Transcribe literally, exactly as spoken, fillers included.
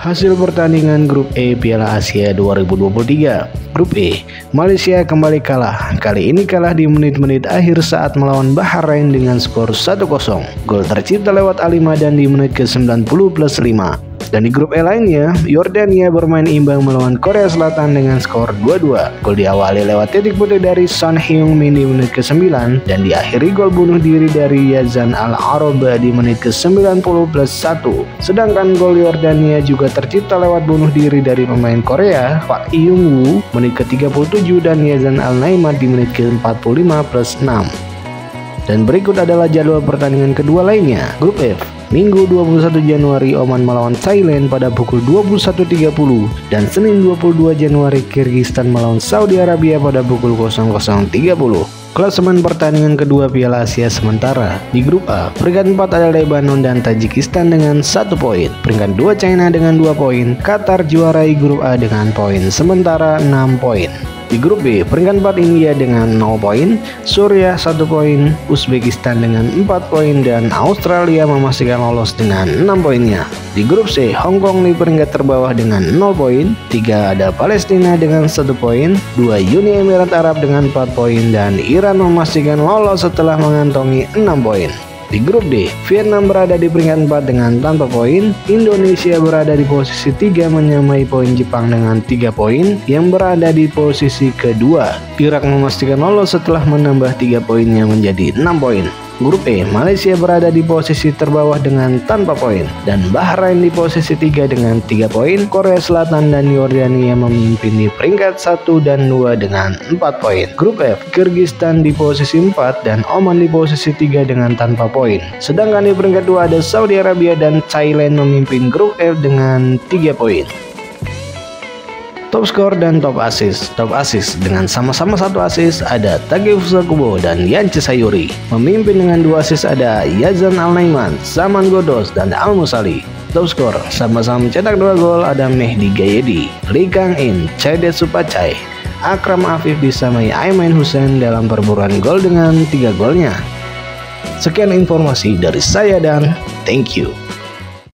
Hasil pertandingan Grup E Piala Asia dua ribu dua puluh tiga. Grup E, Malaysia kembali kalah. Kali ini kalah di menit-menit akhir saat melawan Bahrain dengan skor satu kosong. Gol tercipta lewat Ali Madan di menit ke sembilan puluh plus lima. Dan di grup E lainnya, Yordania bermain imbang melawan Korea Selatan dengan skor dua dua. Gol diawali lewat titik putih dari Son Heung-min di menit ke sembilan dan diakhiri gol bunuh diri dari Yazan Al-Araba di menit ke sembilan puluh plus satu. Sedangkan gol Yordania juga tercipta lewat bunuh diri dari pemain Korea, Park Hyung-woo menit ke tiga puluh tujuh dan Yazan Al-Naimat di menit ke empat puluh lima plus enam. Dan berikut adalah jadwal pertandingan kedua lainnya. Grup F, Minggu dua puluh satu Januari Oman melawan Thailand pada pukul dua puluh satu tiga puluh dan Senin dua puluh dua Januari Kyrgyzstan melawan Saudi Arabia pada pukul tiga puluh. Klasemen pertandingan kedua Piala Asia sementara. Di grup A, peringkat empat ada Lebanon dan Tajikistan dengan satu poin. Peringkat dua China dengan dua poin. Qatar juarai grup A dengan poin sementara enam poin. Di grup B, peringkat empat India dengan nol poin, Suriah satu poin, Uzbekistan dengan empat poin, dan Australia memastikan lolos dengan enam poinnya. Di grup C, Hong Kong di peringkat terbawah dengan nol poin, tiga ada Palestina dengan satu poin, dua Uni Emirat Arab dengan empat poin, dan Iran memastikan lolos setelah mengantongi enam poin. Di grup D, Vietnam berada di peringkat empat dengan tanpa poin, Indonesia berada di posisi tiga menyamai poin Jepang dengan tiga poin yang berada di posisi kedua. Irak memastikan lolos setelah menambah tiga poinnya menjadi enam poin. Grup E, Malaysia berada di posisi terbawah dengan tanpa poin dan Bahrain di posisi tiga dengan tiga poin. Korea Selatan dan Yordania memimpin di peringkat satu dan dua dengan empat poin. Grup F, Kyrgyzstan di posisi empat dan Oman di posisi tiga dengan tanpa poin. Sedangkan di peringkat dua ada Saudi Arabia dan Thailand memimpin grup F dengan tiga poin. Top skor dan top assist. Top assist dengan sama-sama satu assist ada Takefusa Kubo dan Yance Sayuri. Memimpin dengan dua assist ada Yazan Al-Naimat, Zaman Ghoddos, dan Al-Musali. Top skor sama-sama mencetak dua gol ada Mehdi Gayedi, Lee Kang-in, Chaidet Supachai. Akram Afif disamai Aiman Hussein dalam perburuan gol dengan tiga golnya. Sekian informasi dari saya dan thank you.